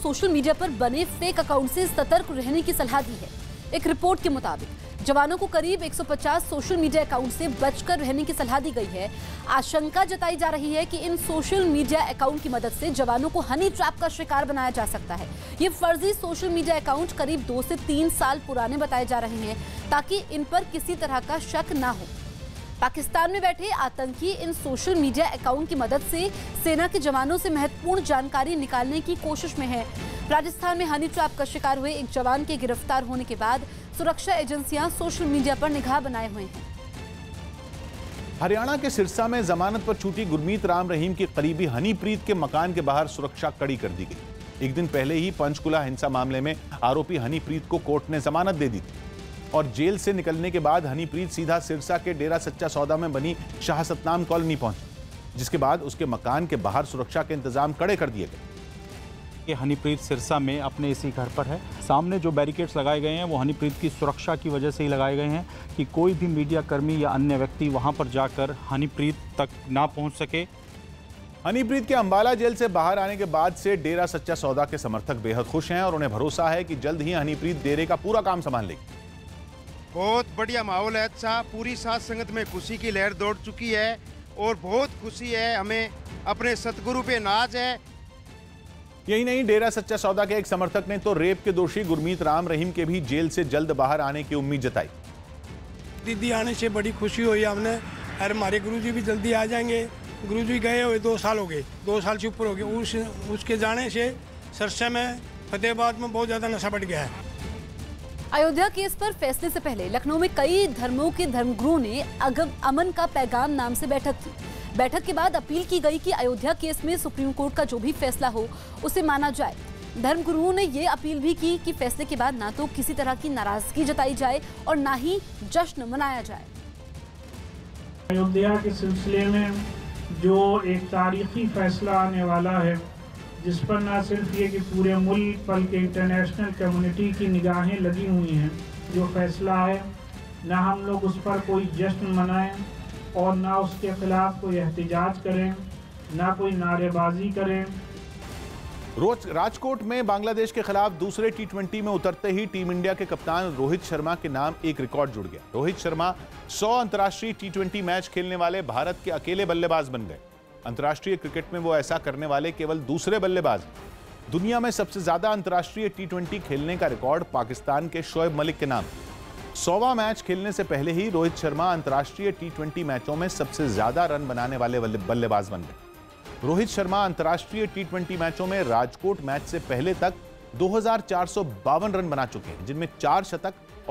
Social media पर बने fake account से सतर्क रहने की सलाह दी है। एक रिपोर्ट के मुताबिक जवानों को करीब 150 सोशल मीडिया अकाउंट से बचकर रहने की सलाह दी गई है। आशंका जताई जा रही है कि इन सोशल मीडिया अकाउंट की मदद से जवानों को हनी ट्रैप का शिकार बनाया जा सकता है। ये फर्जी सोशल मीडिया अकाउंट करीब 2 से 3 साल पुराने बताए जा रहे हैं ताकि इन पर किसी तरह का शक ना हो। पाकिस्तान में बैठे आतंकी इन सोशल मीडिया अकाउंट की मदद से सेना के जवानों से महत्वपूर्ण जानकारी निकालने की कोशिश में है। राजस्थान में हनी ट्रैप का शिकार हुए एक जवान के गिरफ्तार होने के बाद सुरक्षा एजेंसियां सोशल मीडिया पर निगाह बनाए हुए हैं। हरियाणा के सिरसा में जमानत पर छूटी गुरमीत राम रहीम की करीबी हनीप्रीत के मकान के बाहर सुरक्षा कड़ी कर दी गई। एक दिन पहले ही पंचकुला हिंसा मामले में आरोपी हनीप्रीत को कोर्ट ने जमानत दे दी थी और जेल से निकलने के बाद हनीप्रीत सीधा सिरसा के डेरा सच्चा सौदा में बनी शाह सतनाम कॉलोनी पहुंची, जिसके बाद उसके मकान के बाहर सुरक्षा के इंतजाम कड़े कर दिए गए। ये हनीप्रीत सिरसा में अपने इसी घर पर है। सामने जो बैरिकेड्स लगाए गए हैं वो हनीप्रीत की सुरक्षा की वजह से ही लगाए गए हैं कि कोई भी मीडिया कर्मी या अन्य व्यक्ति वहां पर जाकर हनीप्रीत तक ना पहुंच सके। हनीप्रीत के अंबाला जेल से बाहर आने के बाद से डेरा सच्चा सौदा के समर्थक बेहद खुश हैं और उन्हें भरोसा है कि जल्द ही हनीप्रीत डेरे का पूरा काम संभाल लेगी। बहुत बढ़िया माहौल है, अच्छा, पूरी साथ संगत में खुशी की लहर दौड़ चुकी है और बहुत खुशी है, हमें अपने सतगुरु पे नाज है। यही नहीं, डेरा सच्चा सौदा के एक समर्थक ने तो रेप के दोषी गुरमीत राम रहीम के भी जेल से जल्द बाहर आने की उम्मीद जताई। दीदी आने से बड़ी खुशी हुई हमने, और हमारे गुरुजी भी जल्दी आ जाएंगे। गुरुजी गए हुए 2 साल हो गए, 2 साल से ऊपर हो गए। उसके जाने से सिरसा में, फतेहाबाद में बहुत ज़्यादा नशा बढ़ गया है। अयोध्या केस पर फैसले से पहले लखनऊ में कई धर्मों के धर्मगुरुओं ने अमन का पैगाम नाम से बैठक की। बैठक के बाद अपील की गई कि अयोध्या केस में सुप्रीम कोर्ट का जो भी फैसला हो उसे माना जाए। धर्मगुरुओं ने ये अपील भी की कि फैसले के बाद ना तो किसी तरह की नाराजगी जताई जाए और ना ही जश्न मनाया जाए। अयोध्या के सिलसिले में जो एक तारीखी फैसला आने वाला है, जिस पर ना सिर्फ ये कि पूरे मुल्क बल्कि इंटरनेशनल कम्युनिटी की निगाहें लगी हुई हैं, जो फैसला है ना हम लोग उस पर कोई जश्न मनाएं और ना उसके खिलाफ कोई एहतजाज करें, ना कोई नारेबाजी करें। राजकोट में बांग्लादेश के खिलाफ दूसरे T20 में उतरते ही टीम इंडिया के कप्तान रोहित शर्मा के नाम एक रिकॉर्ड जुड़ गया। रोहित शर्मा 100 अंतर्राष्ट्रीय T20 मैच खेलने वाले भारत के अकेले बल्लेबाज बन गए। अंतर्राष्ट्रीय क्रिकेट में वो ऐसा करने वाले केवल दूसरे बल्लेबाज। दुनिया में सबसे ज्यादा अंतर्राष्ट्रीय T20 खेलने का रिकॉर्ड पाकिस्तान के शोएब मलिक के नाम। 100वां मैच खेलने से पहले ही रोहित शर्मा अंतर्राष्ट्रीय T20 मैचों में सबसे ज्यादा रन बनाने वाले बल्लेबाज बन गए। रोहित शर्मा अंतर्राष्ट्रीय T20 मैचों में राजकोट मैच से पहले तक 2452 रन बना चुके हैं, जिनमें 4 शतक